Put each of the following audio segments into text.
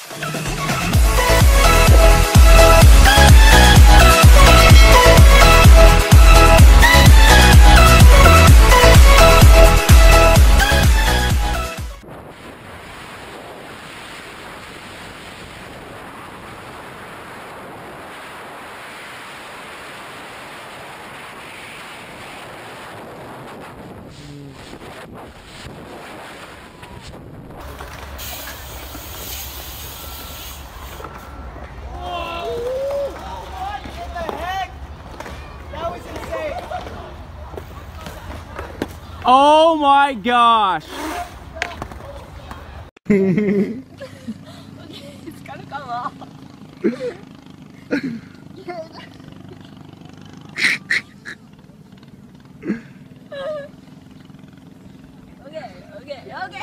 Oh my gosh! It's gonna come off. Okay.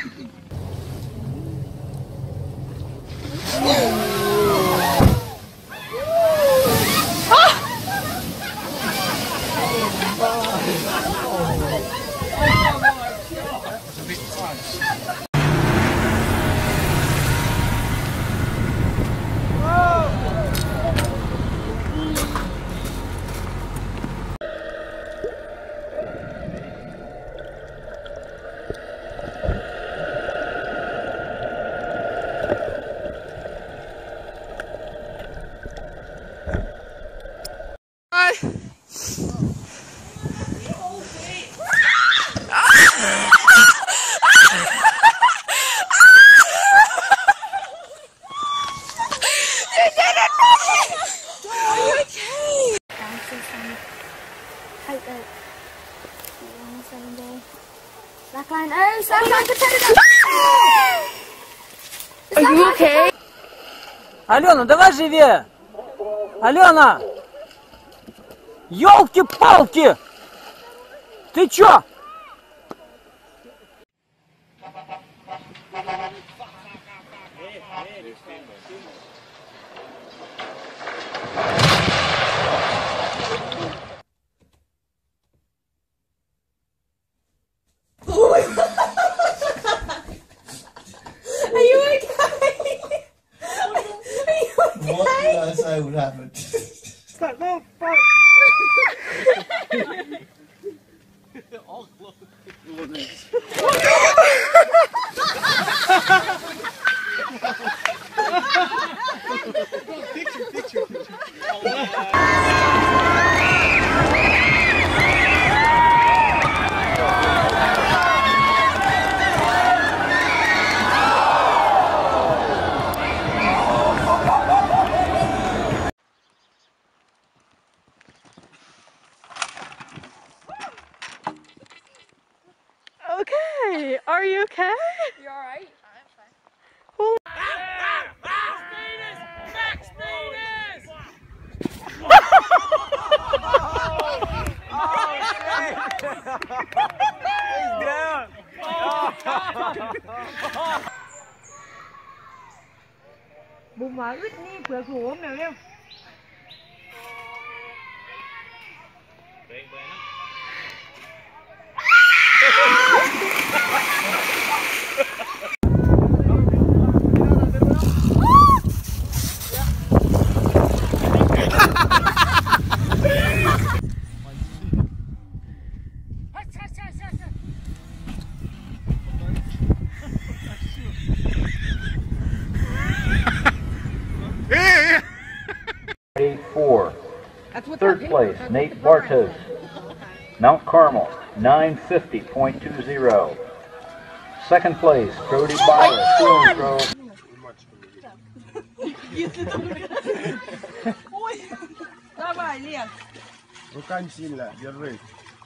Slackline, oh, slackline competitor! Are you okay? Алена, давай живее! Алена! Ёлки-палки! Ты чё? What did I say would happen? Start no fuck. All close. Picture. Okay, are you okay? You alright? I'm fine. Well, Max Venus! He's down! bụng mở ít đi, cửa sổ nào leo. Third place, Nate Bartos. Mount Carmel, 950.20. Second place, Brody Byler, Stone Grove. Давай, Лен. Руками держи.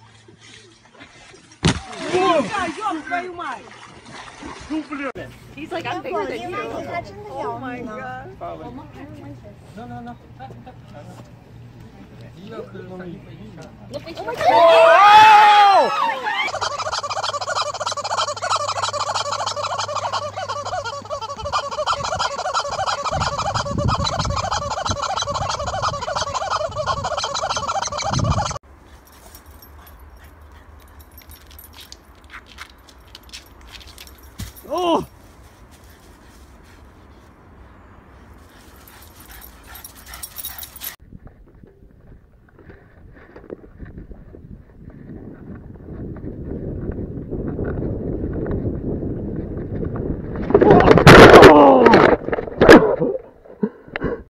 Твою мать. He's like, I'm bigger than you. Oh my god. No. Look at you. Oh!